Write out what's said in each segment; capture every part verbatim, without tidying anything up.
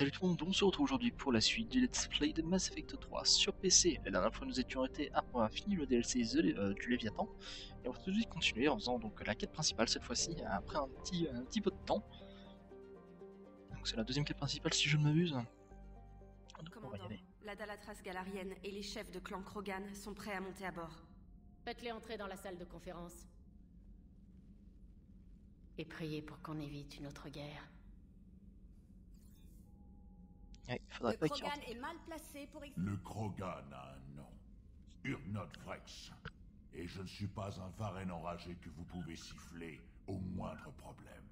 salut tout le monde, on se retrouve aujourd'hui pour la suite du Let's Play de Mass Effect trois sur P C. La dernière fois nous étions arrêtés après avoir fini le D L C The, euh, du Léviathan, et on va tout de suite continuer en faisant donc la quête principale cette fois-ci, après un petit, un petit peu de temps. Donc c'est la deuxième quête principale si je ne m'abuse. Donc on va y aller. La Dalatras galarienne et les chefs de clan Krogan sont prêts à monter à bord. Faites-les entrer dans la salle de conférence. Et priez pour qu'on évite une autre guerre. Ouais, il faudrait le pas Krogan qu'il est mal placé pour... Le Krogan a un nom. Urnot Vrex. Et je ne suis pas un varenne enragé que vous pouvez siffler au moindre problème.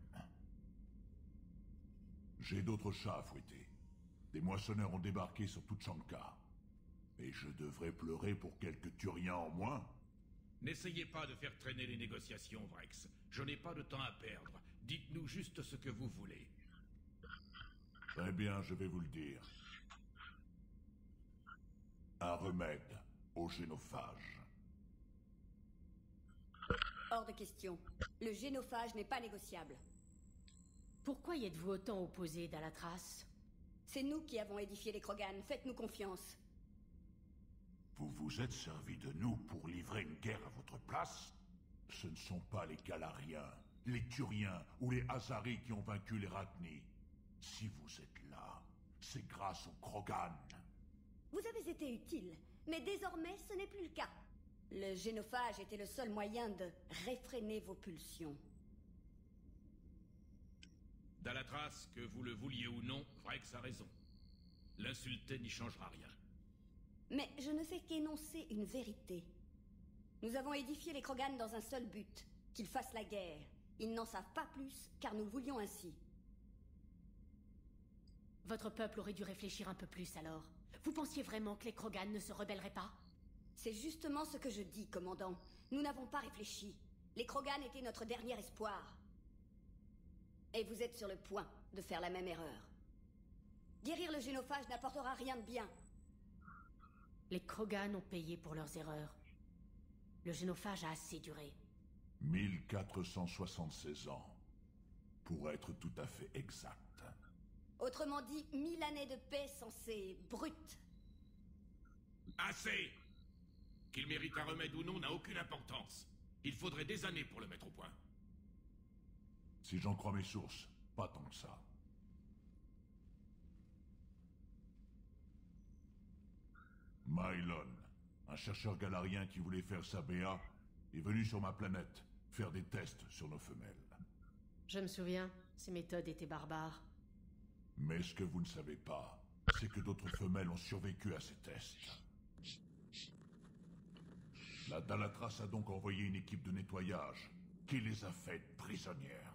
J'ai d'autres chats à fouetter. Des moissonneurs ont débarqué sur Tuchanka. Et je devrais pleurer pour quelques Turiens en moins. N'essayez pas de faire traîner les négociations, Vrex. Je n'ai pas de temps à perdre. Dites-nous juste ce que vous voulez. Très bien, je vais vous le dire. Un remède au génophage. Hors de question. Le génophage n'est pas négociable. Pourquoi y êtes-vous autant opposé, Dalatras? C'est nous qui avons édifié les Krogan, faites-nous confiance. Vous vous êtes servi de nous pour livrer une guerre à votre place? Ce ne sont pas les Galariens, les Turiens ou les Azaris qui ont vaincu les Rachni. Si vous êtes là, c'est grâce aux Krogan. Vous avez été utile, mais désormais ce n'est plus le cas. Le génophage était le seul moyen de réfréner vos pulsions. Dalatras, que vous le vouliez ou non, Vrex a raison. L'insulter n'y changera rien. Mais je ne fais qu'énoncer une vérité. Nous avons édifié les Krogan dans un seul but, qu'ils fassent la guerre. Ils n'en savent pas plus, car nous le voulions ainsi. Votre peuple aurait dû réfléchir un peu plus alors. Vous pensiez vraiment que les Krogan ne se rebelleraient pas? C'est justement ce que je dis, commandant. Nous n'avons pas réfléchi. Les Krogan étaient notre dernier espoir. Et vous êtes sur le point de faire la même erreur. Guérir le génophage n'apportera rien de bien. Les Krogan ont payé pour leurs erreurs. Le génophage a assez duré. mille quatre cent soixante-seize ans. Pour être tout à fait exact. Autrement dit, mille années de paix censées brutes. Assez! Qu'il mérite un remède ou non n'a aucune importance. Il faudrait des années pour le mettre au point. Si j'en crois mes sources, pas tant que ça. Mylon, un chercheur galarien qui voulait faire sa B A, est venu sur ma planète faire des tests sur nos femelles. Je me souviens, ces méthodes étaient barbares. Mais ce que vous ne savez pas, c'est que d'autres femelles ont survécu à ces tests. La Dalatras a donc envoyé une équipe de nettoyage qui les a faites prisonnières.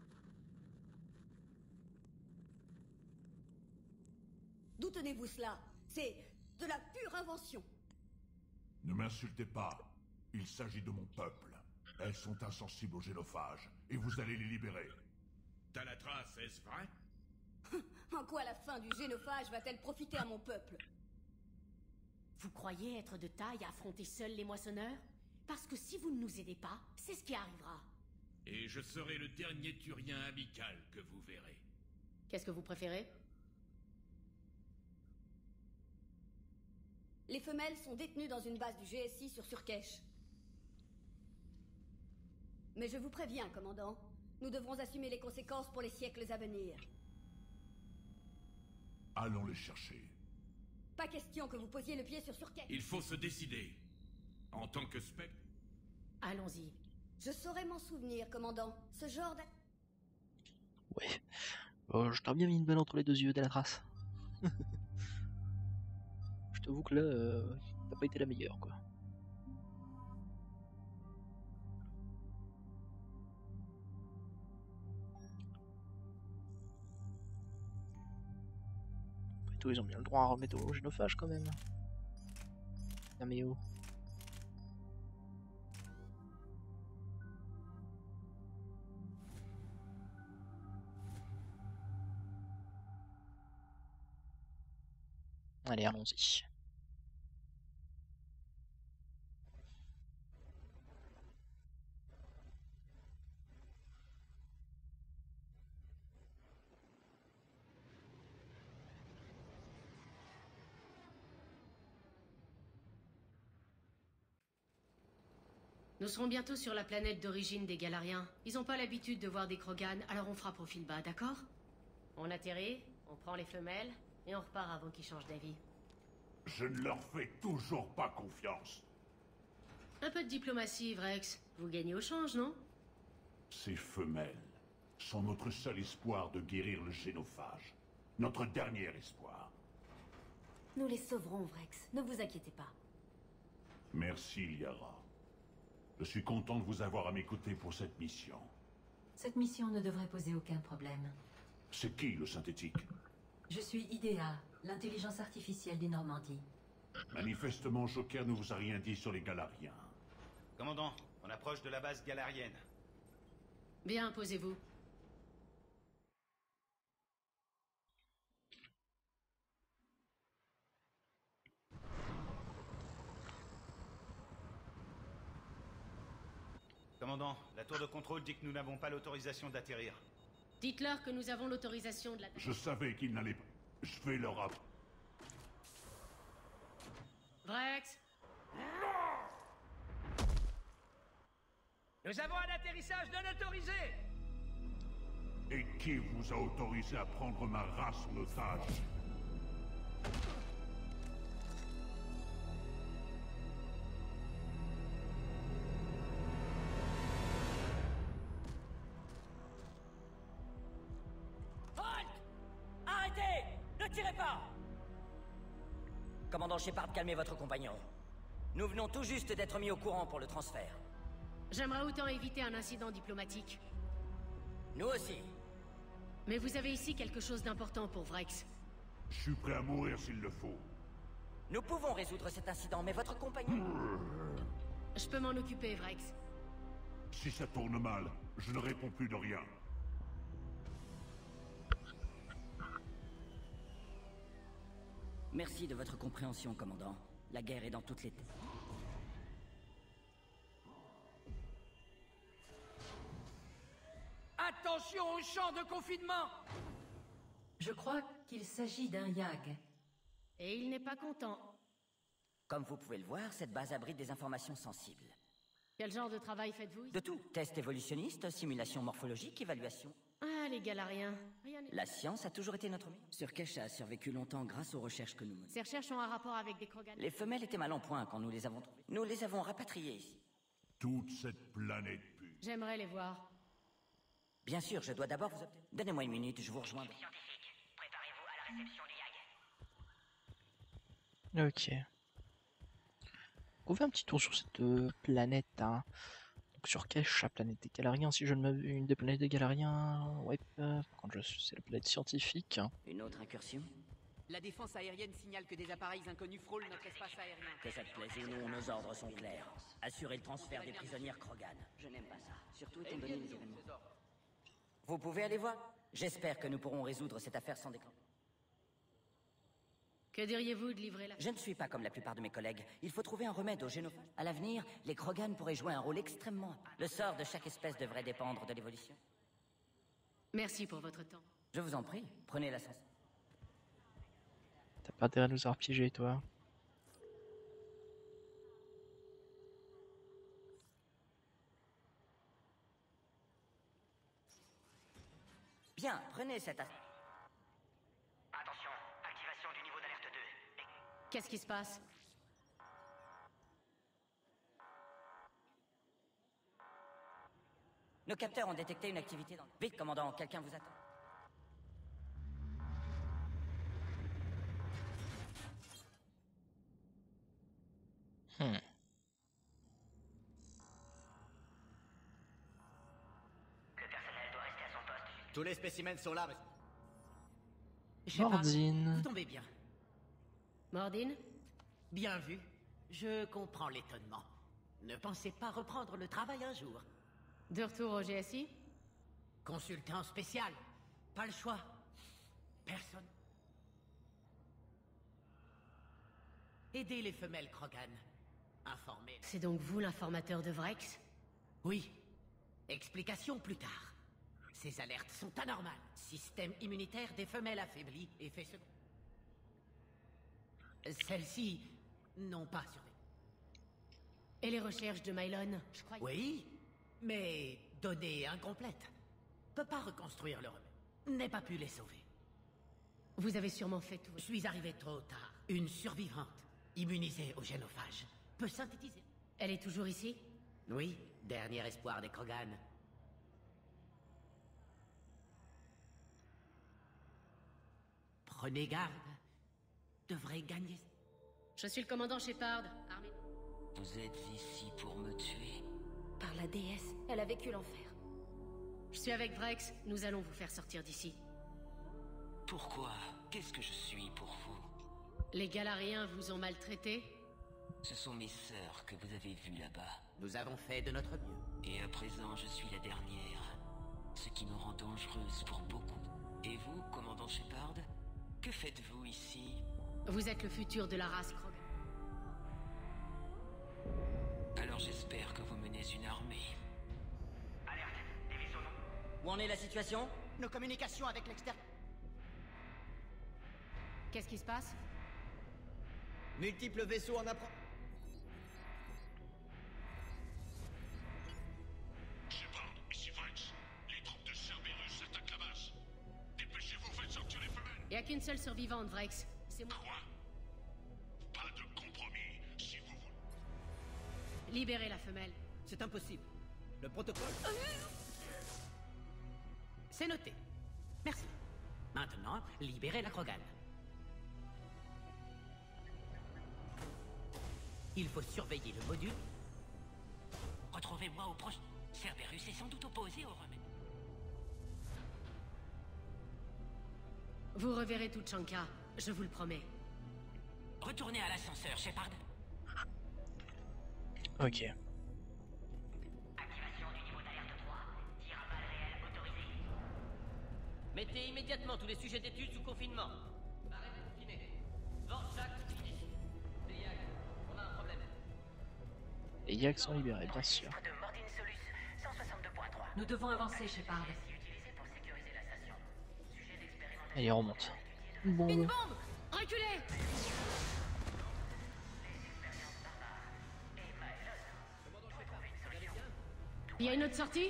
D'où tenez-vous cela? C'est de la pure invention. Ne m'insultez pas. Il s'agit de mon peuple. Elles sont insensibles au génophage, et vous allez les libérer. Dalatras, est-ce vrai? En quoi la fin du génophage va-t-elle profiter à mon peuple? Vous croyez être de taille à affronter seuls les moissonneurs? Parce que si vous ne nous aidez pas, c'est ce qui arrivera. Et je serai le dernier Turien amical que vous verrez. Qu'est-ce que vous préférez? Les femelles sont détenues dans une base du G S I sur Surkesh. Mais je vous préviens, commandant, nous devrons assumer les conséquences pour les siècles à venir. Allons les chercher. Pas question que vous posiez le pied sur Surkesh. Il faut se décider. En tant que spectre... Allons-y. Je saurais m'en souvenir, commandant. Ce genre d'ac... Ouais. Oh, je t'aurais bien mis une balle entre les deux yeux, Dalatras. Je t'avoue que là, euh, t'as pas été la meilleure, quoi. Après tout, ils ont bien le droit à remettre au génophage, quand même. Ah mais oh. Allez, allons-y. Nous serons bientôt sur la planète d'origine des Galariens. Ils ont pas l'habitude de voir des Krogan, alors on fera profil bas, d'accord? On atterrit, on prend les femelles, et on repart avant qu'ils changent d'avis. Je ne leur fais toujours pas confiance. Un peu de diplomatie, Vrex. Vous gagnez au change, non? Ces femelles sont notre seul espoir de guérir le génophage. Notre dernier espoir. Nous les sauverons, Vrex. Ne vous inquiétez pas. Merci, Liara. Je suis content de vous avoir à mes côtés pour cette mission. Cette mission ne devrait poser aucun problème. C'est qui, le synthétique? Je suis Idea, l'intelligence artificielle des Normandies. Manifestement, Joker ne vous a rien dit sur les Galariens. Commandant, on approche de la base galarienne. Bien, posez-vous. Commandant, la tour de contrôle dit que nous n'avons pas l'autorisation d'atterrir. Dites-leur que nous avons l'autorisation de la... Je savais qu'ils n'allaient pas... Je vais leur app... Vrex! Nous avons un atterrissage non autorisé! Et qui vous a autorisé à prendre ma race en otage? Halt! Arrêtez! Ne tirez pas! Commandant Shepard, calmez votre compagnon. Nous venons tout juste d'être mis au courant pour le transfert. J'aimerais autant éviter un incident diplomatique. Nous aussi. Mais vous avez ici quelque chose d'important pour Vrex. Je suis prêt à mourir s'il le faut. Nous pouvons résoudre cet incident, mais votre compagnon... Je peux m'en occuper, Vrex. Si ça tourne mal, je ne réponds plus de rien. Merci de votre compréhension, commandant. La guerre est dans toutes les têtes. Attention au champ de confinement! Je crois qu'il s'agit d'un Yag. Et il n'est pas content. Comme vous pouvez le voir, cette base abrite des informations sensibles. Quel genre de travail faites-vous? De tout. Tests évolutionnistes, simulation morphologique, évaluation. Ah, les Galariens. Rien n'est... La science a toujours été notre mire. Surkesh a survécu longtemps grâce aux recherches que nous menons. Ces recherches ont un rapport avec des Krogan. Les femelles étaient mal en point quand nous les avons trouvées. Nous les avons rapatriées ici. Toute cette planète pue. J'aimerais les voir. Bien sûr, je dois d'abord vous obtenir. Donnez-moi une minute, je vous rejoins. Préparez-vous à la réception du Yag. Ok. On fait un petit tour sur cette euh, planète. Hein. Donc sur Kesh, la planète des Galariens, si je ne m'abuse, une des planètes des Galariens. Ouais, euh, quand je c'est la planète scientifique. Une autre incursion? La défense aérienne signale que des appareils inconnus frôlent notre espace aérien. Que ça te plaise ou non, nos ordres sont clairs. Assurer le transfert des prisonnières Krogan. Je n'aime pas ça, surtout étant donné les événements. Vous pouvez aller voir. J'espère que nous pourrons résoudre cette affaire sans déclencher. Que diriez-vous de livrer la... Je ne suis pas comme la plupart de mes collègues. Il faut trouver un remède au génophage. À l'avenir, les Krogan pourraient jouer un rôle extrêmement important. Le sort de chaque espèce devrait dépendre de l'évolution. Merci pour votre temps. Je vous en prie, prenez l'ascenseur. T'as pas intérêt à nous avoir piégés, toi. Bien, prenez cette ascenseur. Attention, activation du niveau d'alerte deux. Qu'est-ce qui se passe? Nos capteurs ont détecté une activité dans... Vite, commandant, quelqu'un vous attend. Hmm. Le personnel doit rester à son poste. Tous les spécimens sont là, monsieur. Shepard, Mordine. vous tombez bien. Mordine? Bien vu. Je comprends l'étonnement. Ne pensez pas reprendre le travail un jour. De retour au G S I? Consultant spécial. Pas le choix. Personne. Aidez les femelles Krogan. Informez. C'est donc vous l'informateur de Vrex? Oui. Explication plus tard. Ces alertes sont anormales. Système immunitaire des femelles affaibli, effet second. Celles-ci n'ont pas survécu. Et les recherches de Mylon, je crois... Oui, mais données incomplètes. Peut pas reconstruire le remède. N'ai pas pu les sauver. Vous avez sûrement fait tout... Je suis arrivé trop tard. Une survivante, immunisée au génophage, peut synthétiser. Elle est toujours ici? Oui, dernier espoir des Krogan. Prenez garde. Devrait gagner. Je suis le commandant Shepard, armé... Vous êtes ici pour me tuer? Par la déesse, elle a vécu l'enfer. Je suis avec Vrex, nous allons vous faire sortir d'ici. Pourquoi? Qu'est-ce que je suis pour vous? Les Galariens vous ont maltraité? Ce sont mes sœurs que vous avez vues là-bas. Nous avons fait de notre mieux. Et à présent, je suis la dernière. Ce qui me rend dangereuse pour beaucoup. Et vous, commandant Shepard? Que faites-vous ici? Vous êtes le futur de la race Krogan. Alors j'espère que vous menez une armée. Alerte, des vaisseaux non. Où en est la situation? Nos communications avec l'extérieur. Qu'est-ce qui se passe? Multiples vaisseaux en approche. Shepard, ici Vrex. Les troupes de Cerberus attaquent la base. Dépêchez-vous, faites sortir les femelles. Il n'y a qu'une seule survivante, Vrex. C'est moi. Quoi? Pas de compromis, si vous voulez. Libérez la femelle. C'est impossible. Le protocole... C'est noté. Merci. Maintenant, libérez la Krogan. Il faut surveiller le module. Retrouvez-moi au proche. Cerberus est sans doute opposé au remède. Vous reverrez Tuchanka, je vous le promets. Retournez à l'ascenseur, Shepard. Ok. Activation du niveau d'alerte trois. Tir à balles réelles autorisé. Mettez immédiatement tous les sujets d'études sous confinement. Barrel confiné. Vorchak fini. Eliak, on a un problème. Les Yaks sont libérés, bien sûr. De Mordin Solus, cent soixante-deux point trois. Nous devons avancer, Shepard. Utilisé pour sécuriser la station. Sujet d'expérimentation. Allez, remonte. Bon. Une bombe! Reculez! Il y a une autre sortie?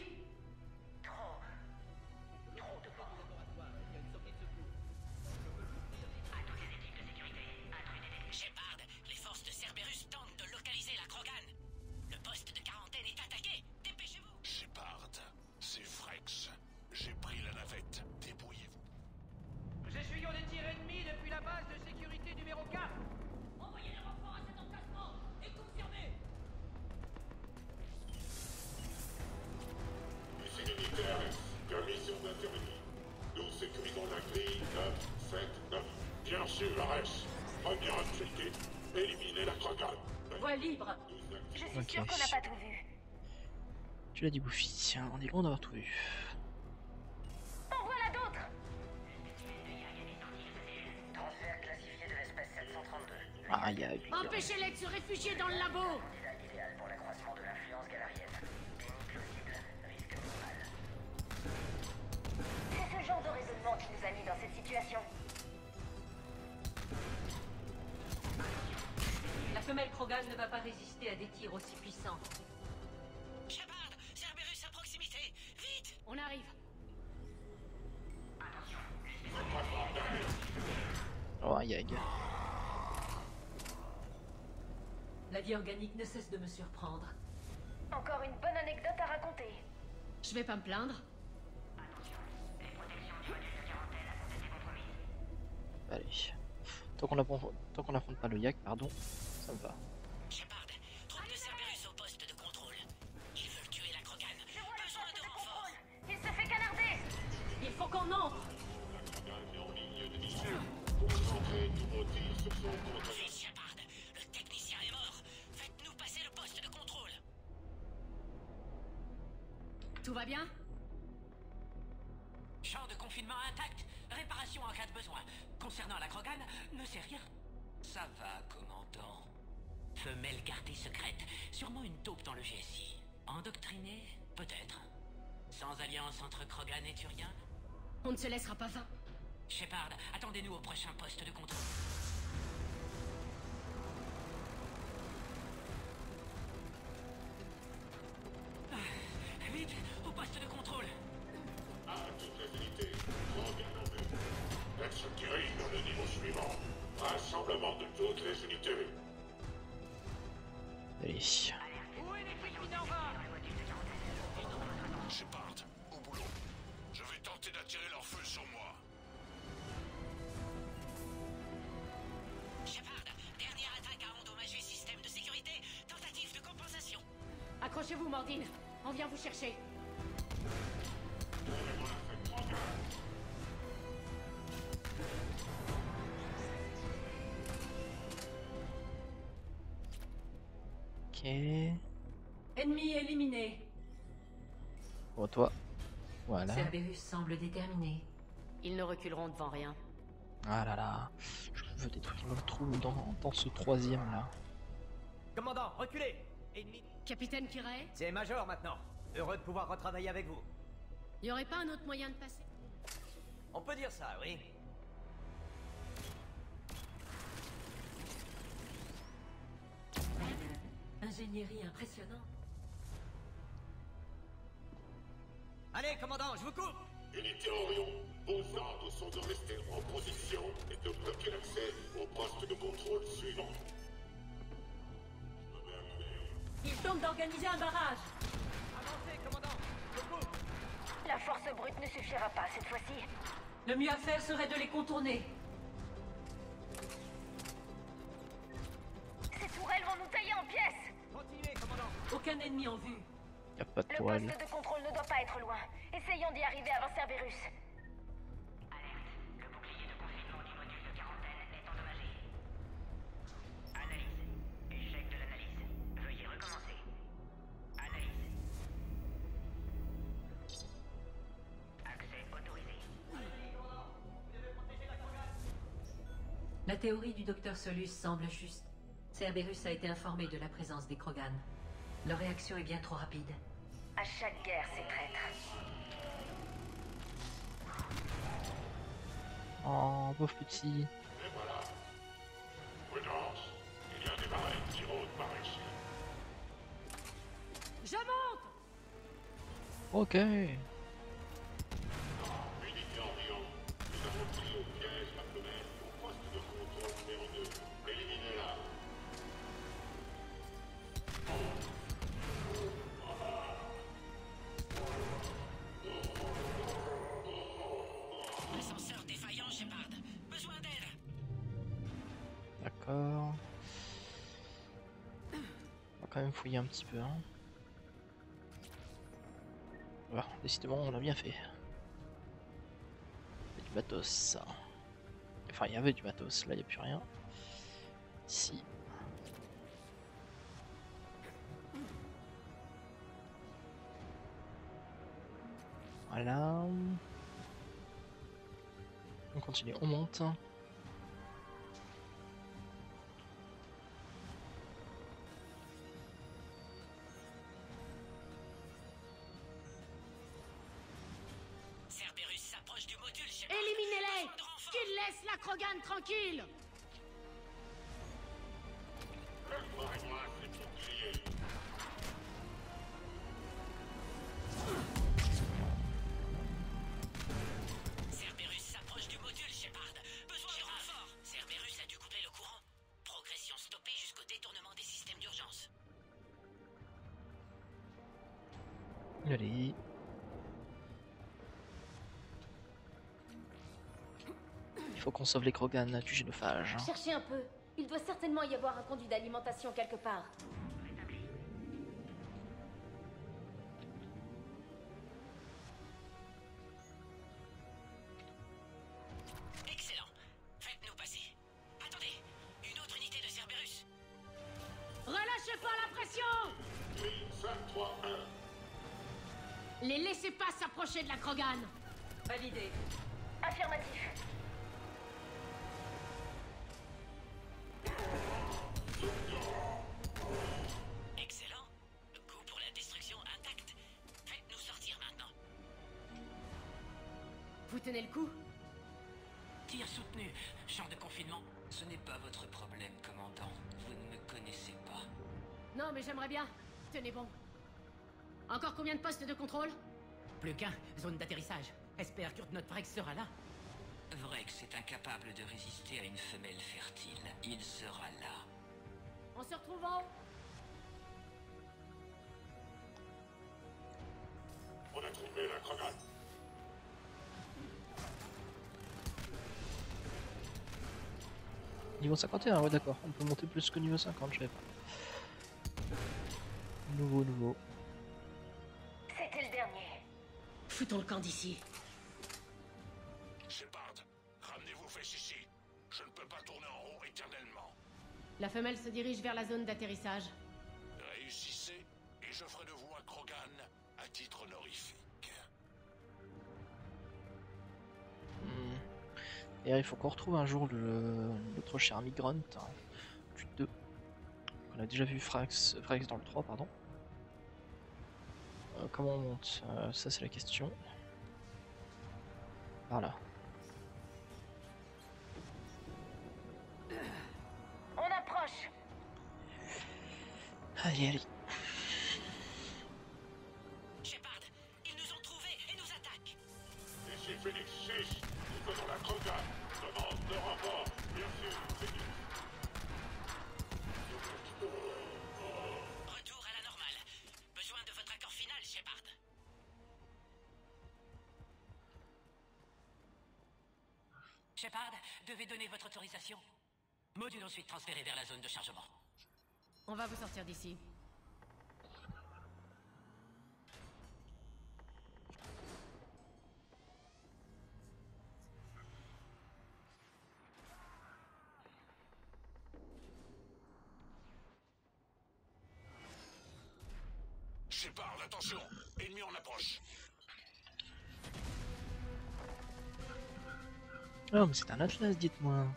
Shepard, les forces de Cerberus tentent de localiser la Krogan. Le poste de quarantaine est attaqué. Dépêchez-vous. Shepard, c'est Vrex. J'ai pris la navette. Débrouillez-vous. Nous essuyons des tirs ennemis depuis la base de sécurité numéro quatre. Envoyez le renfort à cet emplacement et confirmez. Ici militaire, permission d'intervenir. Nous sécurisons la grille neuf sept neuf. Bien sûr, Ares. Première activité, éliminer la Krogan. Voie libre. Je suis Ok. sûre qu'on n'a pas tout vu. Tu l'as dit, Bouffi. Tiens, on est loin d'avoir tout vu. En voilà d'autres. Transfert classifié de l'espèce sept cent trente-deux. Aïe, aïe. Empêchez-les de se réfugier dans le labo! Candidat idéal pour l'accroissement de l'influence galarienne. Déni plausible, risque minimal. C'est ce genre de raisonnement qui nous a mis dans cette situation. La femelle Krogan ne va pas résister à des tirs aussi puissants. Shepard, Cerberus à proximité. Vite. On arrive. Oh, aïe, aïe. La vie organique ne cesse de me surprendre. Encore une bonne anecdote à raconter. Je vais pas me plaindre. Allez. Tant qu'on affronte, tant qu'on affronte pas le Yak, pardon, ça me va. Shepard, troupe de Cerberus au poste de contrôle. Ils veulent tuer la Krogan. Je vois le Besoin poste de de renfort. contrôle. Il se fait canarder. Il faut qu'on entre. Concentrez tous vos tirs sur son contrôle. Vite, Shepard, le technicien est mort. Faites-nous passer le poste de contrôle. Tout va bien? Champ de confinement intact. Réparation en cas de besoin. Concernant la Krogan, ne sais rien. Ça va, commandant. Femelle gardée secrète. Sûrement une taupe dans le G S I. Endoctrinée? Peut-être. Sans alliance entre Krogan et Turiens? On ne se laissera pas vaincre. Shepard, attendez-nous au prochain poste de contrôle. Allez. Shepard, au boulot. Je vais tenter d'attirer leur feu sur moi. Shepard, dernière attaque a endommagé système de sécurité. Tentative de compensation. Accrochez-vous, Mordine. On vient vous chercher. Ok. Ennemi éliminé. Pour toi. Voilà. Cerberus semble déterminé. Ils ne reculeront devant rien. Ah là là. Je veux détruire le trou dans, dans ce troisième là. Commandant, reculez. Ennemi. Capitaine Kirei, C'est Major maintenant. Heureux de pouvoir retravailler avec vous. y aurait pas un autre moyen de passer? On peut dire ça, oui. Ingénierie impressionnante. Allez, commandant, je vous coupe. Unité Orion, vos ordres sont de rester en position et de bloquer l'accès au poste de contrôle suivant. Il tente d'organiser un barrage. Avancez, commandant, je vous coupe. La force brute ne suffira pas cette fois-ci. Le mieux à faire serait de les contourner. Ces tourelles vont nous tailler en pièces. Continuez, commandant. Aucun ennemi en vue. Y a pas de Le toile. poste de contrôle ne doit pas être loin. Essayons d'y arriver avant Cerberus. Alerte. Le bouclier de confinement du module de quarantaine est endommagé. Analyse. Échec de l'analyse. Veuillez recommencer. Analyse. Accès autorisé. La théorie du docteur Solus semble juste. Cerberus a été informé de la présence des Krogan. Leur réaction est bien trop rapide. À chaque guerre, ces traîtres. Oh, pauvre petit. Et voilà. Prudence, il y a des barrettes qui rôdent par ici. Je monte! Ok. Unité Orion, nous avons pris au piège la femelle au poste de contrôle numéro deux. Éliminez-la. Ascenseur défaillant, Shepard. Besoin d'aide. D'accord. On va quand même fouiller un petit peu. Hein. Voilà, décidément, on l'a bien fait. Il y a du matos. Enfin, il y avait du matos, là il n'y a plus rien. Ici. Voilà. On continue, on monte. Cerberus s'approche du module, Shepard. Éliminez-les! Qu'ils laissent la Krogan tranquille! Préparez-moi ces boucliers. Cerberus s'approche du module, Shepard. Besoin de renfort. Cerberus a dû couper le courant. Progression stoppée jusqu'au détournement des systèmes d'urgence. Allez. Il faut qu'on sauve les Krogan du génophage. Cherchez un peu. Il doit certainement y avoir un conduit d'alimentation quelque part. Excellent. Faites-nous passer. Attendez. Une autre unité de Cerberus. Relâchez pas la pression! cinq, trois, un. Les laissez pas s'approcher de la Krogan! Validé. Affirmatif. Excellent. Le coup pour la destruction intact. Faites-nous sortir maintenant. Vous tenez le coup? Tir soutenu. Champ de confinement. Ce n'est pas votre problème, commandant. Vous ne me connaissez pas. Non, mais j'aimerais bien. Tenez bon. Encore combien de postes de contrôle? Plus qu'un. Zone d'atterrissage. Espère que notre Vrex sera là. Vrex est incapable de résister à une femelle fertile. Il sera là. On se retrouve en haut? Niveau cinquante et un, ouais d'accord, on peut monter plus que niveau cinquante, je savais pas. Nouveau, nouveau. C'était le dernier. Foutons le camp d'ici. Shepard, ramenez vos fesses ici. Je ne peux pas tourner en rond éternellement. La femelle se dirige vers la zone d'atterrissage. Réussissez et je ferai de vous un Krogan à titre honorifique. Hmm. Et il faut qu'on retrouve un jour le... notre cher Migrant, hein, du deux. On a déjà vu Frax, Frax dans le trois, pardon. Euh, comment on monte euh, ça c'est la question. Voilà. On approche. Allez, allez. Shepard, ils nous ont trouvés et nous attaquent. Ici Phoenix six, nous venons la Krogan. Demande de renfort, bien sûr, Phoenix. Retour à la normale. Besoin de votre accord final, Shepard. Shepard, devez donner votre autorisation. Module ensuite transféré vers la zone de chargement. On va vous sortir d'ici. Shepard, attention, ennemi en approche. Oh mais c'est un Atlas, dites-moi.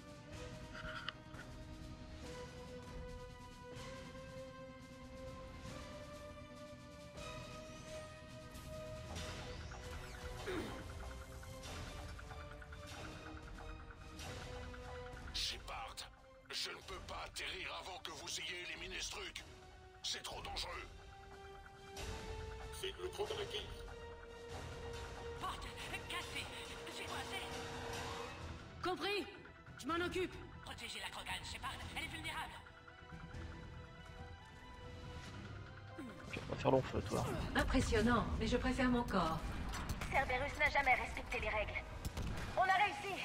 Shepard, je ne peux pas atterrir avant que vous ayez éliminé ce truc. C'est trop dangereux. C'est le Krogan qui... Porte, cassée, c'est coincé. Compris. Je m'en occupe. Protégez la Krogan, Shepard, elle est vulnérable. Je vais pas faire long feu, toi. Impressionnant, mais je préfère mon corps. Cerberus n'a jamais respecté les règles. On a réussi.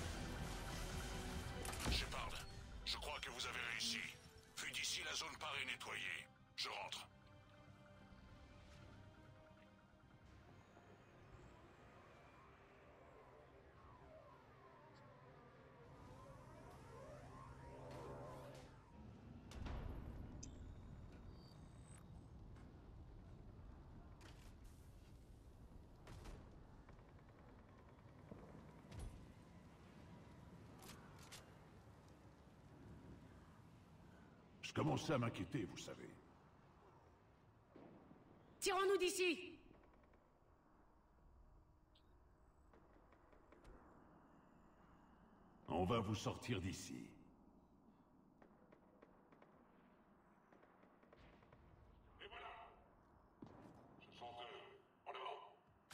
Shepard, je crois que vous avez réussi. Vu d'ici, la zone paraît nettoyée. Je rentre. Je commençais à m'inquiéter, vous savez. Tirons-nous d'ici. On va vous sortir d'ici. Et voilà. Ce sont eux. En avant.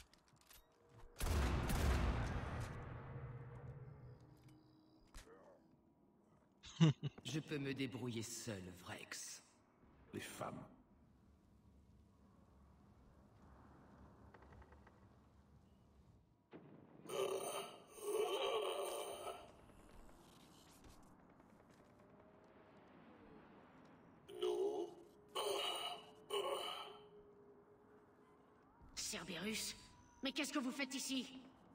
Je peux me débrouiller seul, Vrex. Les femmes. Cerberus, mais qu'est-ce que vous faites ici?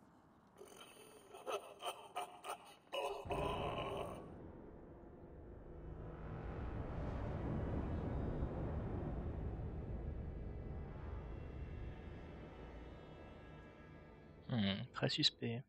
Hmm, très suspect.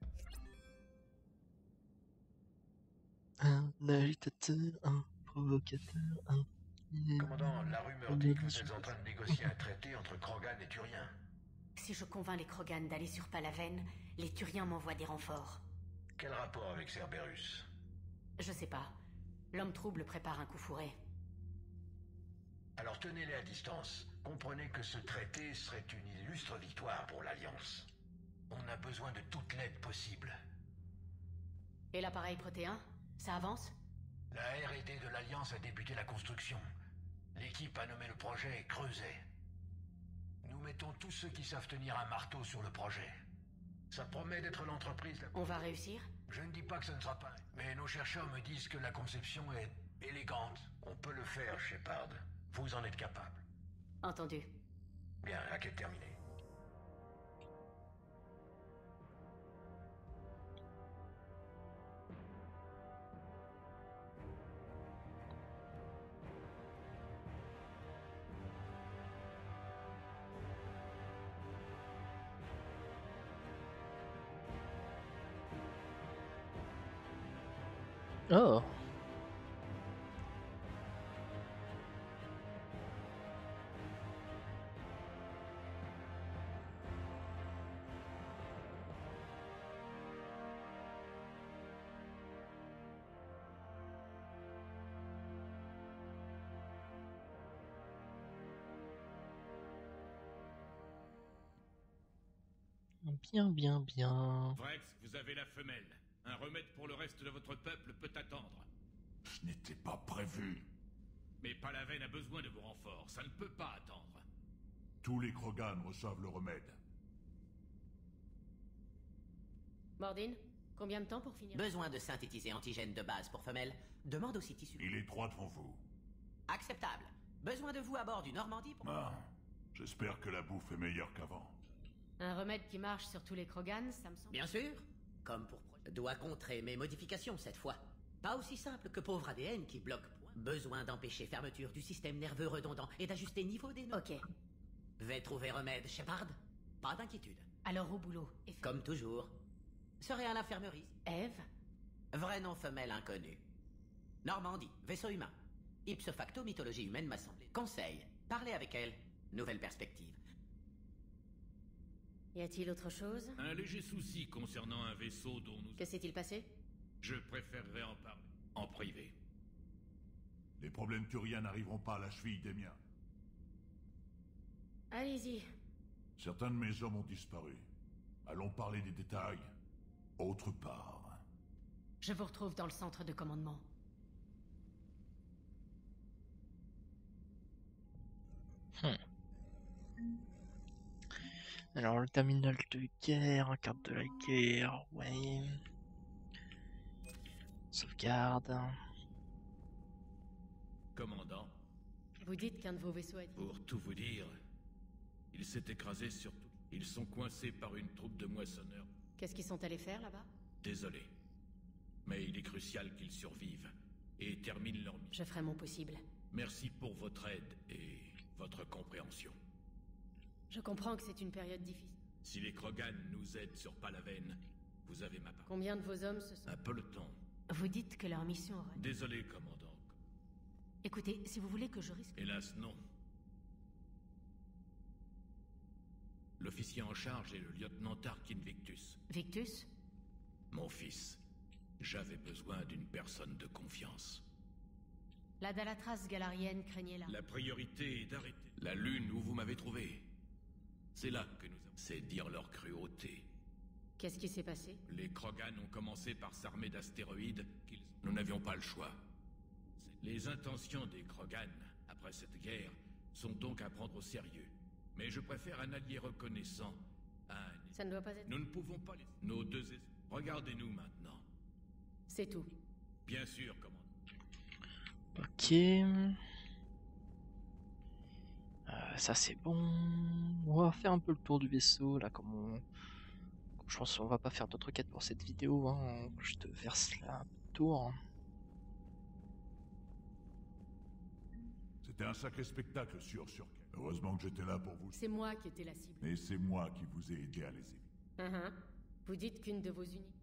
Un agitateur, un provocateur, un... Commandant, la rumeur dit que vous êtes en train de négocier un traité entre Krogan et Turiens. Si je convainc les Krogan d'aller sur Palaven, les Turiens m'envoient des renforts. Quel rapport avec Cerberus? Je sais pas. L'homme trouble prépare un coup fourré. Alors tenez-les à distance. Comprenez que ce traité serait une illustre victoire pour l'Alliance. On a besoin de toute l'aide possible. Et l'appareil protéin? Ça avance? La R et D de l'Alliance a débuté la construction. L'équipe a nommé le projet Creuset. Nous mettons tous ceux qui savent tenir un marteau sur le projet. Ça promet d'être l'entreprise la plus... On va réussir? Je ne dis pas que ce ne sera pas, mais nos chercheurs me disent que la conception est élégante. On peut le faire, Shepard. Vous en êtes capable. Entendu. Bien, hack est terminé. Oh. Bien, bien, bien. Vrex, vous avez la femelle. Un remède pour le reste de votre peuple peut attendre. Ce n'était pas prévu. Mais Palaven a besoin de vos renforts, ça ne peut pas attendre. Tous les Krogan reçoivent le remède. Mordine, combien de temps pour finir? Besoin de synthétiser antigène de base pour femelle. Demande aussi tissu. Il est droit devant vous. Acceptable. Besoin de vous à bord du Normandie pour... Ah, j'espère que la bouffe est meilleure qu'avant. Un remède qui marche sur tous les Krogan, ça me semble... Bien sûr. Comme pour... Doit contrer mes modifications cette fois. Pas aussi simple que pauvre A D N qui bloque point. Besoin d'empêcher fermeture du système nerveux redondant et d'ajuster niveau des notes. Ok. Vais trouver remède, Shepard. Pas d'inquiétude. Alors au boulot. Et... Comme toujours. Serait à l'infirmerie. Eve? Vrai nom femelle inconnu. Normandie, vaisseau humain. Ipso facto, mythologie humaine m'a semblé. Conseil, parlez avec elle. Nouvelle perspective. Y a-t-il autre chose? Un léger souci concernant un vaisseau dont nous... Que s'est-il passé? Je préférerais en parler en privé. Les problèmes turiens n'arriveront pas à la cheville des miens. Allez-y. Certains de mes hommes ont disparu. Allons parler des détails autre part. Je vous retrouve dans le centre de commandement. Hmm. Alors, le terminal de guerre, carte de la guerre, ouais. Sauvegarde. Commandant. Vous dites qu'un de vos vaisseaux a... Pour tout vous dire, il s'est écrasé sur tout. Ils sont coincés par une troupe de moissonneurs. Qu'est-ce qu'ils sont allés faire là-bas? Désolé. Mais il est crucial qu'ils survivent et terminent leur mission. Je ferai mon possible. Merci pour votre aide et votre compréhension. Je comprends que c'est une période difficile. Si les Krogan nous aident sur Palaven, vous avez ma part. Combien de vos hommes se sont... Un peloton. Vous dites que leur mission aurait... Désolé, commandant. Écoutez, si vous voulez que je risque... Hélas, non. L'officier en charge est le lieutenant Tarkin Victus. Victus? Mon fils. J'avais besoin d'une personne de confiance. La Dalatras galarienne craignait la... La priorité est d'arrêter la lune où vous m'avez trouvé. C'est là que nous... C'est dire leur cruauté. Qu'est-ce qui s'est passé? Les Krogan ont commencé par s'armer d'astéroïdes qu'ils... Nous n'avions pas le choix. Les intentions des Krogan, après cette guerre, sont donc à prendre au sérieux. Mais je préfère un allié reconnaissant à un... Ça ne doit pas être... Nous ne pouvons pas les... Nos deux... Regardez-nous maintenant. C'est tout. Bien sûr, commandant. Ok. Euh, ça c'est bon. On va faire un peu le tour du vaisseau là, comme on... Je pense qu'on va pas faire d'autres quêtes pour cette vidéo. Hein. Je te verse là un peu de tour. C'était un sacré spectacle sur sur. Heureusement que j'étais là pour vous. C'est moi qui étais la cible. Et c'est moi qui vous ai aidé à les éviter. Uh-huh. Vous dites qu'une de vos unités...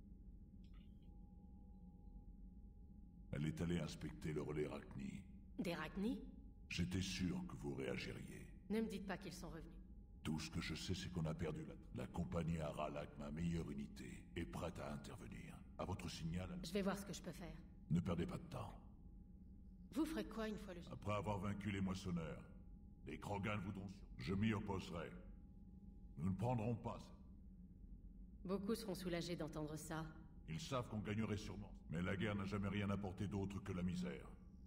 Elle est allée inspecter le relais Rachni. Des Rachni? J'étais sûr que vous réagiriez. Ne me dites pas qu'ils sont revenus. Tout ce que je sais, c'est qu'on a perdu la... La compagnie Aralak, ma meilleure unité, est prête à intervenir. À votre signal... Je vais voir ce que je peux faire. Ne perdez pas de temps. Vous ferez quoi une fois le... Après avoir vaincu les moissonneurs, les Krogan voudront... Je m'y opposerai. Nous ne prendrons pas ça. Beaucoup seront soulagés d'entendre ça. Ils savent qu'on gagnerait sûrement. Mais la guerre n'a jamais rien apporté d'autre que la misère.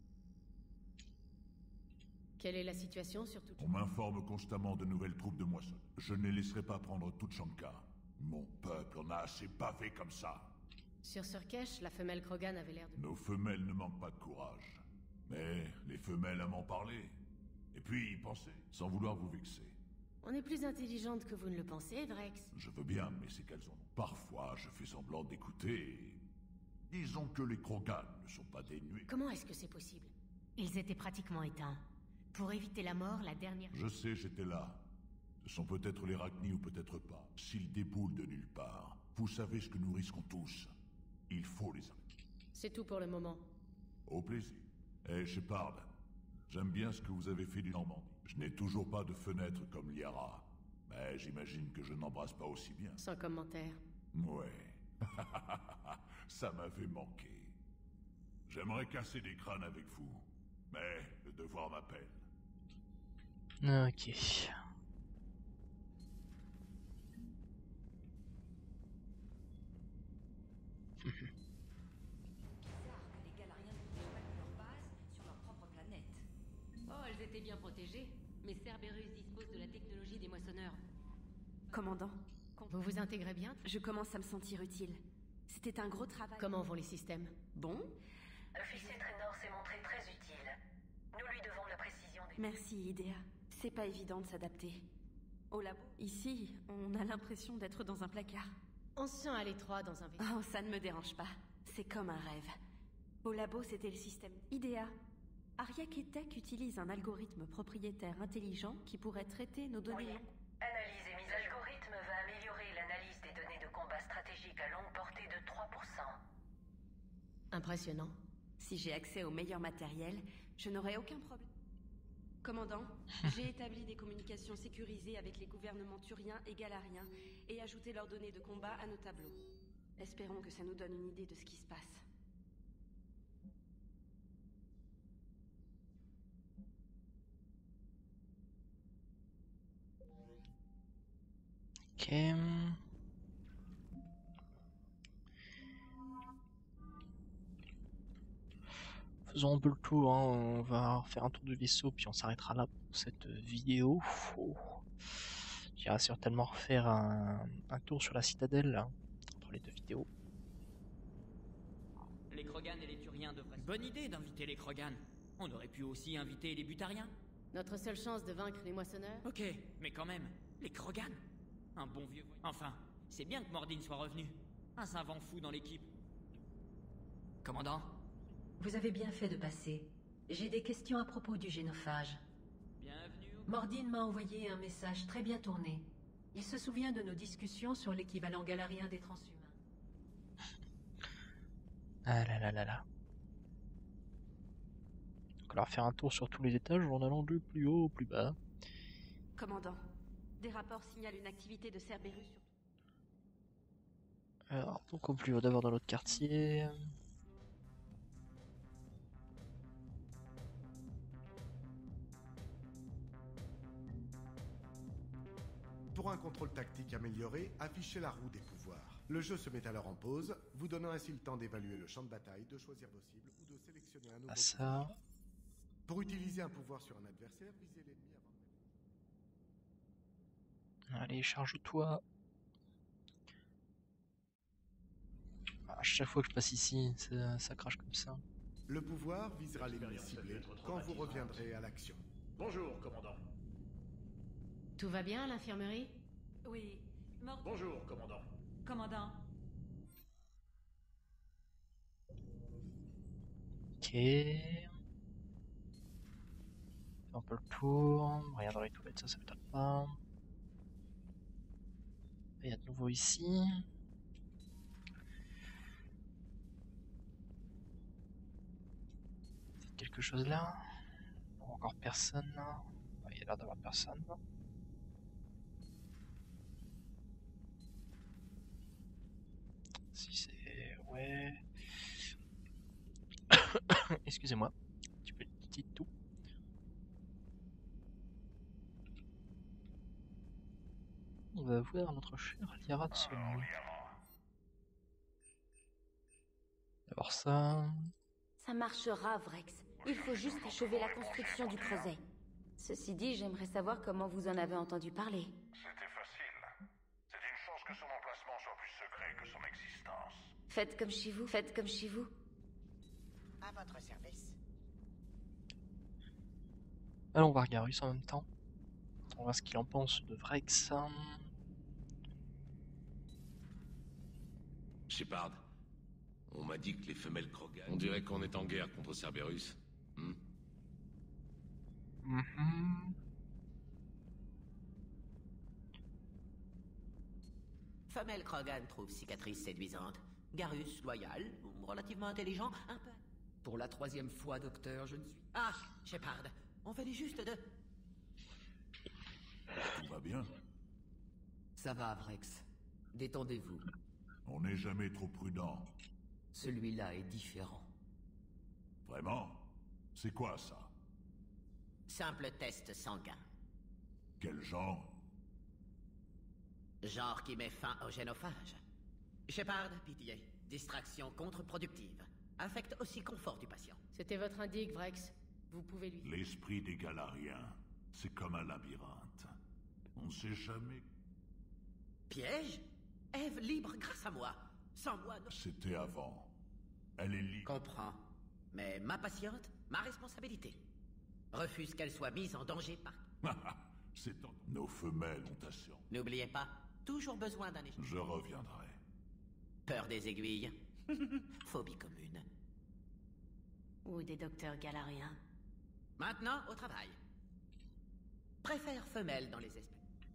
Quelle est la situation surtout? On m'informe constamment de nouvelles troupes de moissons. Je ne les laisserai pas prendre toute Shankar. Mon peuple en a assez bavé comme ça. Sur Surkesh, la femelle Krogan avait l'air de... Nos femelles ne manquent pas de courage. Mais les femelles aiment en parler. Et puis y penser, sans vouloir vous vexer. On est plus intelligente que vous ne le pensez, Drex. Je veux bien, mais c'est qu'elles ont... Parfois, je fais semblant d'écouter et... Disons que les Krogan ne sont pas dénués. Comment est-ce que c'est possible? Ils étaient pratiquement éteints. Pour éviter la mort, la dernière... Je sais, j'étais là. Ce sont peut-être les Rachni ou peut-être pas. S'ils déboulent de nulle part, vous savez ce que nous risquons tous. Il faut les arrêter. C'est tout pour le moment. Au plaisir. Eh, Shepard, j'aime bien ce que vous avez fait du Normandie. Je n'ai toujours pas de fenêtre comme Liara. Mais j'imagine que je n'embrasse pas aussi bien. Sans commentaire. Ouais. Ça m'avait manqué. J'aimerais casser des crânes avec vous. Mais le devoir m'appelle. Ok. Oh, elles étaient bien protégées, mais Cerberus dispose de la technologie des moissonneurs. Commandant, vous vous intégrez bien? Je commence à me sentir utile. C'était un gros travail. Comment vont les systèmes? Bon. L'officier Traynor s'est montré très utile. Nous lui devons la précision des... Merci, Idea. C'est pas évident de s'adapter. Au labo, ici, on a l'impression d'être dans un placard. On se sent à l'étroit dans un vaisseau. Oh, ça ne me dérange pas. C'est comme un rêve. Au labo, c'était le système Idea. Ariak et Tech utilisent un algorithme propriétaire intelligent qui pourrait traiter nos données. Oui. Analyse et mise à jour. L'algorithme va améliorer l'analyse des données de combat stratégique à longue portée de trois pour cent. Impressionnant. Si j'ai accès au meilleur matériel, je n'aurai aucun problème. Commandant, j'ai établi des communications sécurisées avec les gouvernements turiens et galariens et ajouté leurs données de combat à nos tableaux. Espérons que ça nous donne une idée de ce qui se passe. Ok. Faisons un peu le tour, hein. On va faire un tour de vaisseau puis on s'arrêtera là pour cette vidéo. Oh. J'irai certainement refaire un, un tour sur la citadelle hein, entre les deux vidéos. Les Krogan et les Turiens devraient... Bonne idée d'inviter les Krogan. On aurait pu aussi inviter les Butariens. Notre seule chance de vaincre les moissonneurs? Ok, mais quand même, les Krogan. Un bon vieux... Enfin, c'est bien que Mordin soit revenu. Un savant fou dans l'équipe. Commandant? Vous avez bien fait de passer. J'ai des questions à propos du génophage. Bienvenue au... Mordin m'a envoyé un message très bien tourné. Il se souvient de nos discussions sur l'équivalent galarien des transhumains. Ah là là là là. Donc on va faire un tour sur tous les étages en allant du plus haut au plus bas. Commandant, des rapports signalent une activité de Cerberus sur... Alors, donc au plus haut d'abord dans l'autre quartier. Pour un contrôle tactique amélioré, affichez la roue des pouvoirs. Le jeu se met alors en pause, vous donnant ainsi le temps d'évaluer le champ de bataille, de choisir vos cibles ou de sélectionner un nouveau Ah, ça. pouvoir. Pour utiliser un pouvoir sur un adversaire, visez l'ennemi avant de... Allez, charge-toi. À chaque fois que je passe ici, ça, ça crache comme ça. Le pouvoir visera l'ennemi ciblé quand vous reviendrez à l'action. Bonjour, commandant. Tout va bien à l'infirmerie? Oui. Mort... Bonjour, commandant. Commandant. Ok. Un peu le tour. Regarde dans les toilettes, ça, ça m'étonne pas. Il y a de nouveau ici. Quelque chose là. Bon, encore personne. Il y a l'air d'avoir personne. Si c'est... Ouais... Excusez-moi. Un petit peu de petit tout. On va voir notre chère Liara de Sony. D'abord ça... Ça marchera, Vrex. Il faut juste achever la construction du creuset. Ceci dit, j'aimerais savoir comment vous en avez entendu parler. C'était facile. C'est une chance que son emplacement Faites comme chez vous, faites comme chez vous. À votre service. Allons voir Garus en même temps. On voit ce qu'il en pense de Vrex. Shepard, on m'a dit que les femelles Krogan... On dirait qu'on est en guerre contre Cerberus. Hmm? Mm-hmm. Femelle Krogan trouve cicatrice séduisante. Garus, loyal, relativement intelligent, un peu... Pour la troisième fois, docteur, je ne suis... Ah, Shepard, on venait juste de... Tout va bien? Ça va, Vrex. Détendez-vous. On n'est jamais trop prudent. Celui-là est différent. Vraiment? C'est quoi ça? Simple test sanguin. Quel genre? Genre qui met fin au génophage. Shepard, pitié. Distraction contre-productive. Affecte aussi confort du patient. C'était votre indique, Vrex. Vous pouvez lui... L'esprit des Galariens, c'est comme un labyrinthe. On ne sait jamais... Piège? Ève libre grâce à moi. Sans moi... Non... C'était avant. Elle est libre. Comprends. Mais ma patiente, ma responsabilité. Refuse qu'elle soit mise en danger par... C'est en... Nos femelles ont assuré. N'oubliez pas, toujours besoin d'un échange. Je reviendrai. Peur des aiguilles. Phobie commune. Ou des docteurs galariens. Maintenant, au travail. Préfère femelle dans les espèces.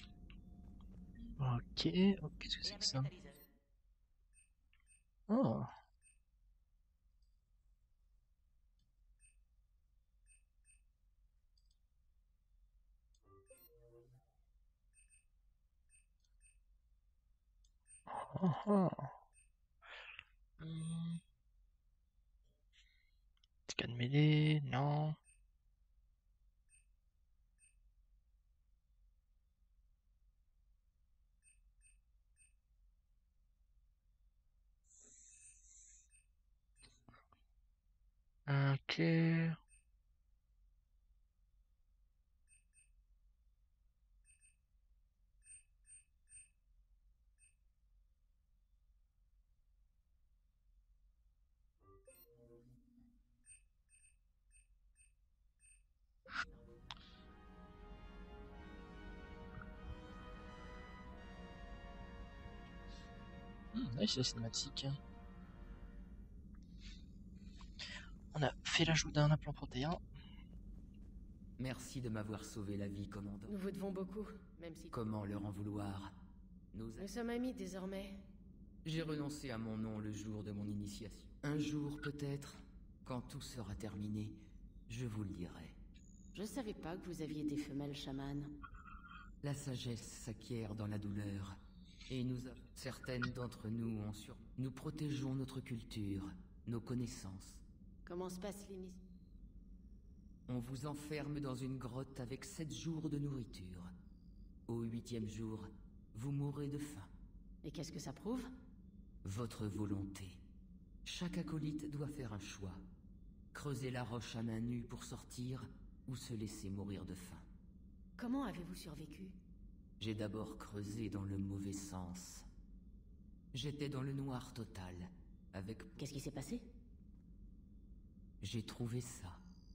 Ok, oh, qu'est-ce que c'est que ça? Oh. Oh, oh. Hmm. Scan mêlée, non. Ok. Hmm, nice la cinématique. On a fait l'ajout d'un implant protéin. Merci de m'avoir sauvé la vie, commandant. Nous vous devons beaucoup, même si... Comment leur en vouloir? Nous, Nous sommes amis désormais. J'ai renoncé à mon nom le jour de mon initiation. Un jour, peut-être, quand tout sera terminé, je vous le dirai. Je savais pas que vous aviez des femelles chamanes. La sagesse s'acquiert dans la douleur. Et nous avons... Certaines d'entre nous ont sur... Nous protégeons notre culture, nos connaissances. Comment se passe l'émission? On vous enferme dans une grotte avec sept jours de nourriture. Au huitième jour, vous mourrez de faim. Et qu'est-ce que ça prouve? Votre volonté. Chaque acolyte doit faire un choix. Creuser la roche à main nue pour sortir, ou se laisser mourir de faim. Comment avez-vous survécu? J'ai d'abord creusé dans le mauvais sens. J'étais dans le noir total, avec... Qu'est-ce qui s'est passé? J'ai trouvé ça.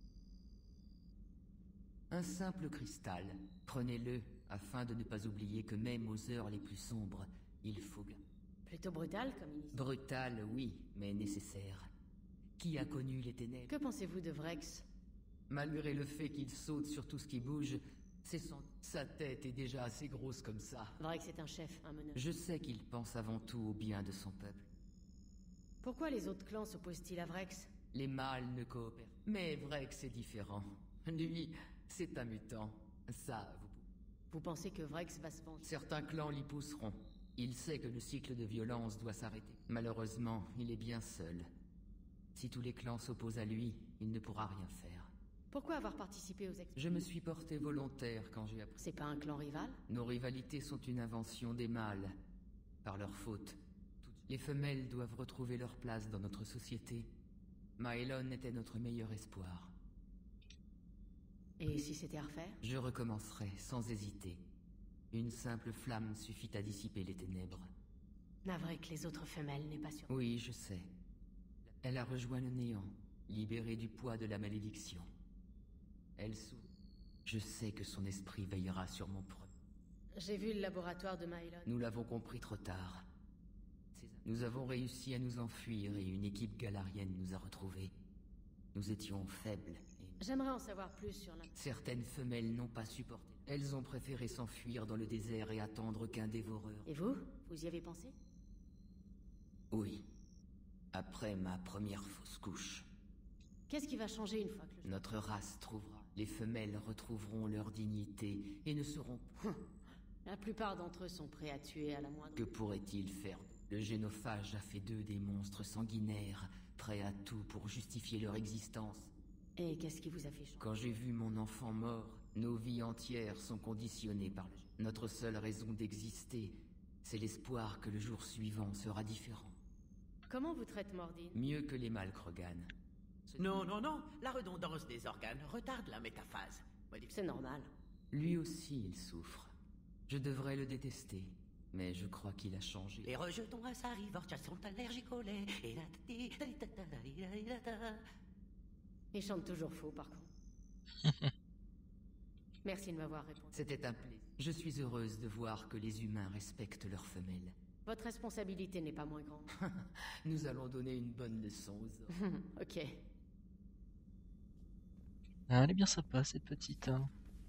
Un simple cristal. Prenez-le, afin de ne pas oublier que même aux heures les plus sombres, il faut... Plutôt brutal comme initiative. Brutal, oui, mais nécessaire. Qui a connu les ténèbres? Que pensez-vous de Vrex? Malgré le fait qu'il saute sur tout ce qui bouge, c'est son... Sa tête est déjà assez grosse comme ça. Vrex est un chef, un meneur. Je sais qu'il pense avant tout au bien de son peuple. Pourquoi les autres clans s'opposent-ils à Vrex? Les mâles ne coopèrent. Mais Vrex est différent. Lui, c'est un mutant. Ça, vous... Vous pensez que Vrex va se venger? Certains clans l'y pousseront. Il sait que le cycle de violence doit s'arrêter. Malheureusement, il est bien seul. Si tous les clans s'opposent à lui, il ne pourra rien faire. Pourquoi avoir participé aux ex... Je me suis porté volontaire quand j'ai appris... C'est pas un clan rival? Nos rivalités sont une invention des mâles. Par leur faute. Les femelles doivent retrouver leur place dans notre société. Maelon était notre meilleur espoir. Et si c'était à refaire? Je recommencerai, sans hésiter. Une simple flamme suffit à dissiper les ténèbres. Navré que les autres femelles n'aient pas sur... Oui, je sais. Elle a rejoint le néant, libérée du poids de la malédiction. Elle sou... Je sais que son esprit veillera sur mon pro... J'ai vu le laboratoire de Mylon. Nous l'avons compris trop tard. Nous avons réussi à nous enfuir et une équipe galarienne nous a retrouvés. Nous étions faibles et... J'aimerais en savoir plus sur la... Certaines femelles n'ont pas supporté. Elles ont préféré s'enfuir dans le désert et attendre qu'un dévoreur... Et vous? Vous y avez pensé? Oui. Après ma première fausse couche. Qu'est-ce qui va changer une fois que le... Notre race trouvera. Les femelles retrouveront leur dignité et ne seront... La plupart d'entre eux sont prêts à tuer à la moindre... Que pourrait-il faire? Le génophage a fait d'eux des monstres sanguinaires, prêts à tout pour justifier leur existence. Et qu'est-ce qui vous a fait changer? Quand j'ai vu mon enfant mort, nos vies entières sont conditionnées par le... Notre seule raison d'exister, c'est l'espoir que le jour suivant sera différent. Comment vous traite Mordine? Mieux que les mâles Krogan. Non, non, non, la redondance des organes retarde la métaphase. C'est normal. Lui aussi, il souffre. Je devrais le détester, mais je crois qu'il a changé. Les rejetons à sa rivortia sont allergiques au lait. Il chante toujours faux, par contre. Merci de m'avoir répondu. C'était un plaisir. Je suis heureuse de voir que les humains respectent leurs femelles. Votre responsabilité n'est pas moins grande. Nous allons donner une bonne leçon aux hommes. Ok. Ah, elle est bien sympa, cette petite. Hein.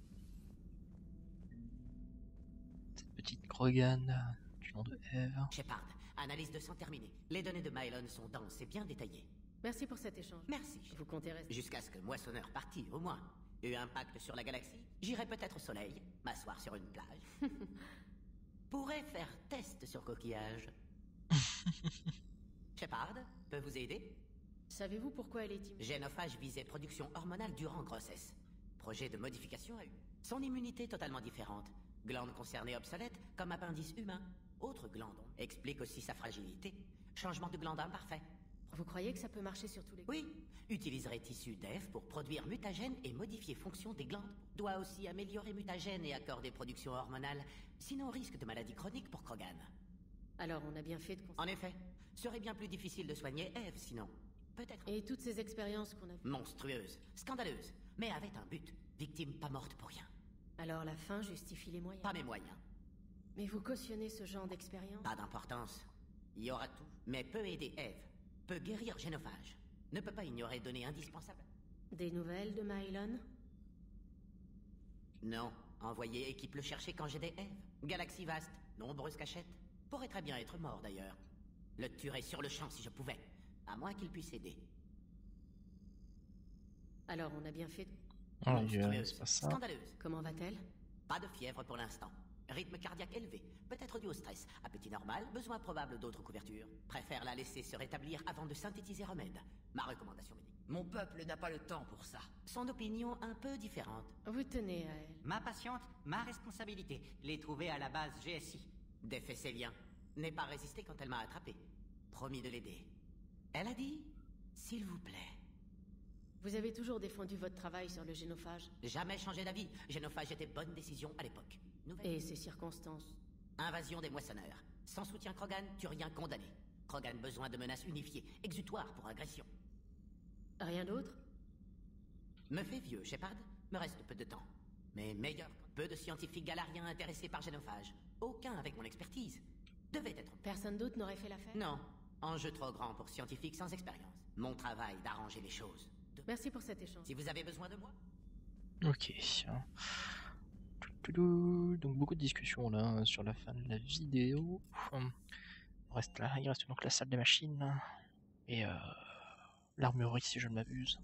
Cette petite Krogan euh, du nom de Eve. Shepard, analyse de sang terminée. Les données de Mylon sont denses et bien détaillées. Merci pour cet échange. Merci. Vous comptez rester? Jusqu'à ce que Moissonneur parti, au moins. Eu un pacte sur la galaxie, j'irai peut-être au soleil, m'asseoir sur une plage. Pourrais faire test sur coquillage. Shepard, peut vous aider? Savez-vous pourquoi elle est timide? Génophage visait production hormonale durant grossesse. Projet de modification a eu. Son immunité totalement différente. Glande concernée obsolète, comme appendice humain. Autre glande explique aussi sa fragilité. Changement de glande imparfait. Vous croyez que ça peut marcher sur tous les... Oui. Utiliserait tissu d'Eve pour produire mutagène et modifier fonction des glandes. Doit aussi améliorer mutagène et accorder production hormonale. Sinon risque de maladie chronique pour Krogan. Alors on a bien fait de... En effet. Serait bien plus difficile de soigner Eve sinon. Peut-être. Et toutes ces expériences qu'on a vues? Monstrueuses, scandaleuses, mais avec un but. Victime pas morte pour rien. Alors la fin justifie les moyens? Pas mes moyens. Mais vous cautionnez ce genre d'expérience? Pas d'importance. Il y aura tout, mais peut aider Eve. Peut guérir Génophage. Ne peut pas ignorer données indispensables. Des nouvelles de Mylon? Non. Envoyer équipe le chercher quand j'ai des Eve. Galaxie vaste, nombreuses cachettes. Pourrait très bien être mort d'ailleurs. Le tuerais sur le champ si je pouvais. À moins qu'il puisse aider. Alors on a bien fait... Oh, Monstrueuse, c'est pas ça. scandaleuse. Comment va-t-elle? Pas de fièvre pour l'instant. Rythme cardiaque élevé, peut-être dû au stress. Appétit normal, besoin probable d'autres couvertures. Préfère la laisser se rétablir avant de synthétiser remède. Ma recommandation médicale. Mon peuple n'a pas le temps pour ça. Son opinion un peu différente. Vous tenez à elle. Ma patiente, ma responsabilité. Les trouver à la base G S I. Défait ses liens. N'est pas résisté quand elle m'a attrapé. Promis de l'aider. Elle a dit, s'il vous plaît. Vous avez toujours défendu votre travail sur le génophage? Jamais changé d'avis. Génophage était bonne décision à l'époque. Nouvelle... Et ces circonstances? Invasion des moissonneurs. Sans soutien Krogan, Turien condamné. Krogan besoin de menaces unifiées. Exutoire pour agression. Rien d'autre? Me fait vieux, Shepard. Me reste peu de temps. Mais meilleur. Peu de scientifiques galariens intéressés par génophage. Aucun avec mon expertise. Devait être... Personne d'autre n'aurait fait l'affaire? Non. Enjeu trop grand pour scientifiques sans expérience. Mon travail d'arranger les choses. De... Merci pour cet échange. Si vous avez besoin de moi. Ok. Donc beaucoup de discussions là sur la fin de la vidéo. Il reste là, il reste donc la salle des machines et euh, l'armurerie si je ne m'abuse.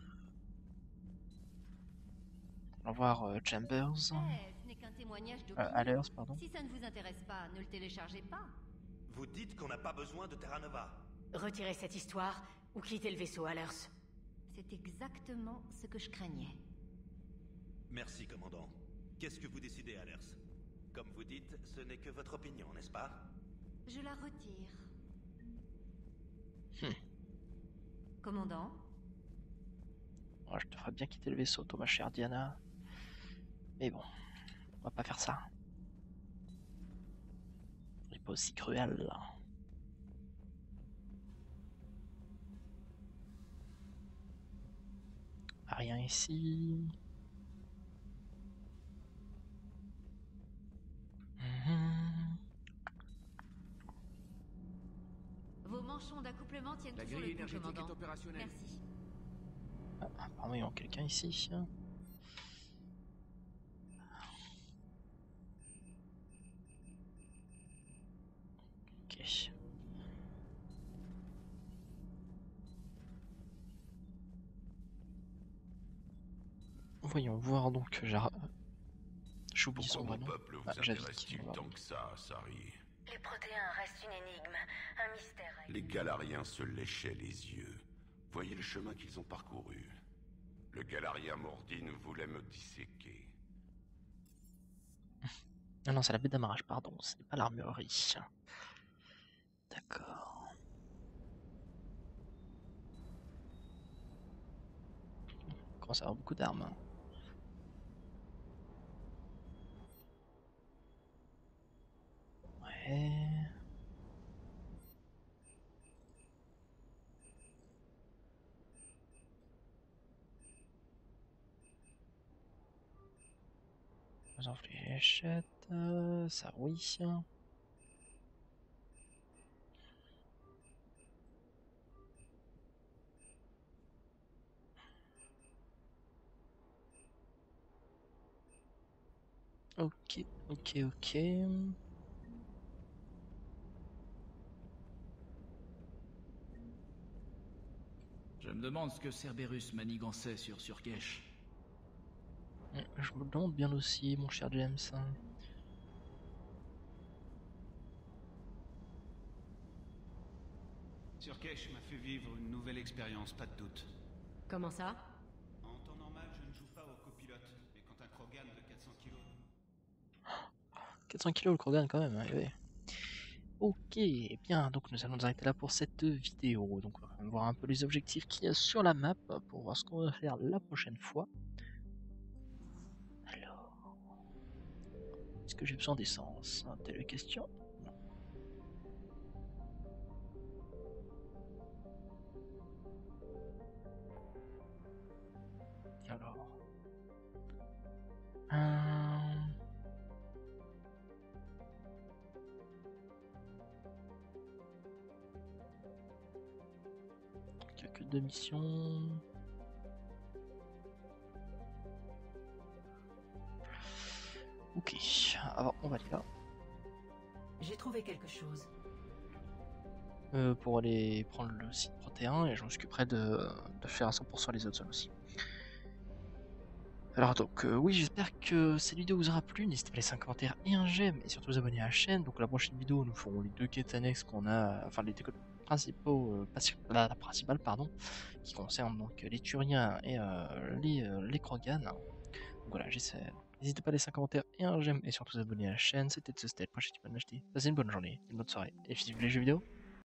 On va voir euh, Chambers. Hey, ce n'est qu'un témoignage euh, Allers, pardon. Si ça ne vous intéresse pas, ne le téléchargez pas. Vous dites qu'on n'a pas besoin de Terra Nova. Retirez cette histoire ou quittez le vaisseau, Allers. C'est exactement ce que je craignais. Merci, commandant. Qu'est-ce que vous décidez, Allers? Comme vous dites, ce n'est que votre opinion, n'est-ce pas? Je la retire. Hmm. Commandant? Oh, je te ferais bien quitter le vaisseau, toi, ma chère Diana. Mais bon, on va pas faire ça. On n'est pas aussi cruel, là. Rien ici. Mhm. Vos manchons d'accouplement tiennent La toujours grille le coup, énergétique commandant. est opérationnelle. Merci. Ah, apparemment, il y a quelqu'un ici. Ok. Voyons voir donc. J'oublie son Pourquoi nom. mon peuple vous Ah, intéresse-t-il tant que ça, Sari? Les protéins restent une énigme, un mystère. Les Galariens se léchaient les yeux. Voyez le chemin qu'ils ont parcouru. Le Galarien Mordine voulait me disséquer. Non, non, c'est la baie d'amarrage, pardon, ce n'est pas l'armurerie. D'accord. On commence à avoir beaucoup d'armes. Ouais. En fléchette, euh, ça oui. Ok, ok, ok. Je me demande ce que Cerberus manigançait sur Surgesh. Je me demande bien aussi, mon cher James. Surgesh m'a fait vivre une nouvelle expérience, pas de doute. Comment ça? En temps normal, je ne joue pas au copilote, mais quand un Krogan de quatre cents kilos... quatre cents kilos le Krogan quand même, hein, ouais. Ok, bien, donc nous allons nous arrêter là pour cette vidéo. Donc on va voir un peu les objectifs qu'il y a sur la map pour voir ce qu'on va faire la prochaine fois. Alors, est-ce que j'ai besoin d'essence? Telle la question. Non. Alors, un... il n'y a que deux missions. Ok, alors on va aller là. J'ai trouvé quelque chose. Euh, pour aller prendre le site protéin et je m'occuperai de, de faire à cent pour cent les autres zones aussi. Alors donc euh, oui, j'espère que cette vidéo vous aura plu, n'hésitez pas à laisser un commentaire et un j'aime et surtout vous abonner à la chaîne. Donc la prochaine vidéo nous ferons les deux quêtes annexes qu'on a, enfin les deux quêtes principaux, euh, la, la principale pardon, qui concerne donc les Turiens et euh, les, euh, les Krogan. Donc voilà, j'essaie. N'hésitez pas à laisser un commentaire et un j'aime et surtout vous abonner à la chaîne. C'était Tsusted, prochaine tu peux m'acheter. Passez une bonne journée, une bonne soirée et si vous voulez les jeux vidéo.